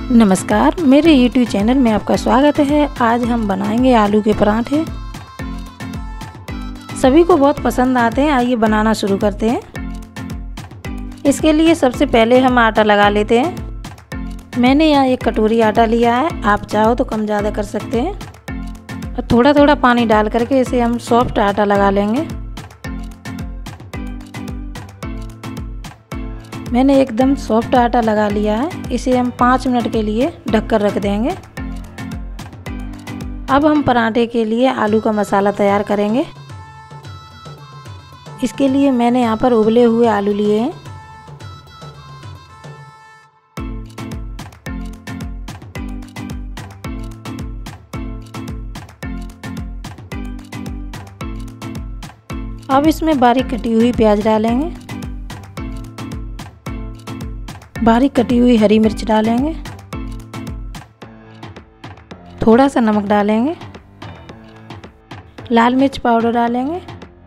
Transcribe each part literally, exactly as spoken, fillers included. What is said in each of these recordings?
नमस्कार, मेरे YouTube channel में आपका स्वागत है। आज हम बनाएंगे आलू के पराठे। सभी को बहुत पसंद आते हैं। आइए बनाना शुरू करते हैं। इसके लिए सबसे पहले हम आटा लगा लेते हैं। मैंने यहाँ एक कटोरी आटा लिया है, आप चाहो तो कम ज़्यादा कर सकते हैं। और थोड़ा थोड़ा पानी डाल करके इसे हम सॉफ्ट आटा लगा लेंगे। मैंने एकदम सॉफ्ट आटा लगा लिया है। इसे हम पाँच मिनट के लिए ढककर रख देंगे। अब हम पराठे के लिए आलू का मसाला तैयार करेंगे। इसके लिए मैंने यहाँ पर उबले हुए आलू लिए हैं। अब इसमें बारीक कटी हुई प्याज डालेंगे, बारीक कटी हुई हरी मिर्च डालेंगे, थोड़ा सा नमक डालेंगे, लाल मिर्च पाउडर डालेंगे,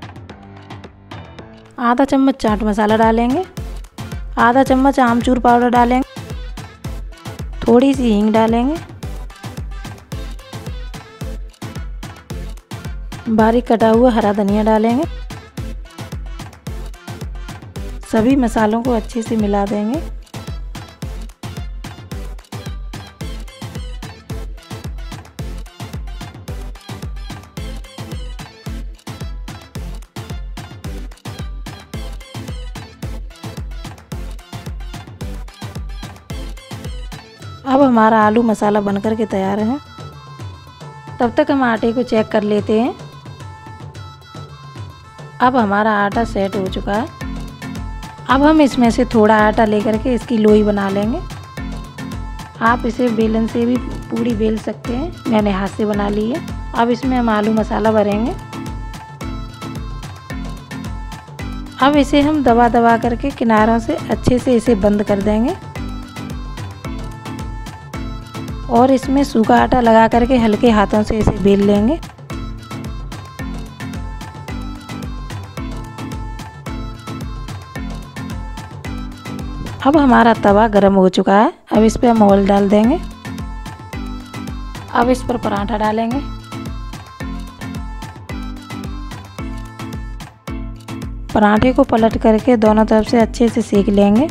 आधा चम्मच चाट मसाला डालेंगे, आधा चम्मच आमचूर पाउडर डालेंगे, थोड़ी सी हींग डालेंगे, बारीक कटा हुआ हरा धनिया डालेंगे। सभी मसालों को अच्छे से मिला देंगे। अब हमारा आलू मसाला बनकर के तैयार है। तब तक हम आटे को चेक कर लेते हैं। अब हमारा आटा सेट हो चुका है। अब हम इसमें से थोड़ा आटा लेकर के इसकी लोई बना लेंगे। आप इसे बेलन से भी पूरी बेल सकते हैं, मैंने हाथ से बना ली है। अब इसमें हम आलू मसाला भरेंगे। अब इसे हम दबा दबा करके किनारों से अच्छे से इसे बंद कर देंगे और इसमें सूखा आटा लगा करके हल्के हाथों से इसे बेल लेंगे। अब हमारा तवा गर्म हो चुका है। अब इस पर हम ऑयल डाल देंगे। अब इस पर पराठा डालेंगे। पराठे को पलट करके दोनों तरफ से अच्छे से सेक लेंगे।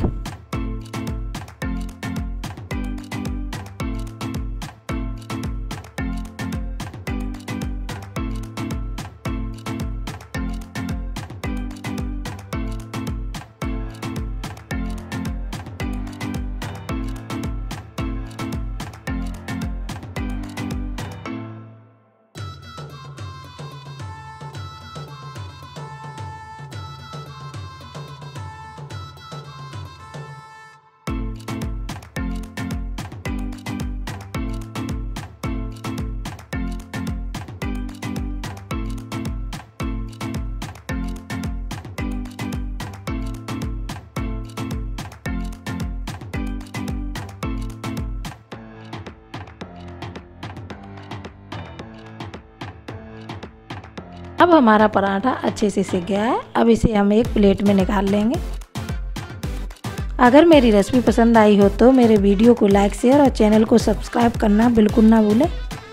अब हमारा पराठा अच्छे से सिक गया है। अब इसे हम एक प्लेट में निकाल लेंगे। अगर मेरी रेसिपी पसंद आई हो तो मेरे वीडियो को लाइक, शेयर और चैनल को सब्सक्राइब करना बिल्कुल ना भूलें।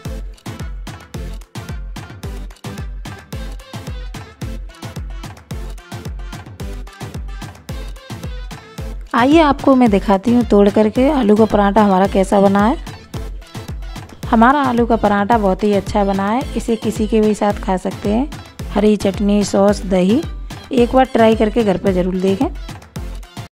आइए आपको मैं दिखाती हूँ तोड़ करके आलू का पराठा हमारा कैसा बना है। हमारा आलू का पराठा बहुत ही अच्छा बना है। इसे किसी के भी साथ खा सकते हैं, हरी चटनी, सॉस, दही। एक बार ट्राई करके घर पर ज़रूर देखें।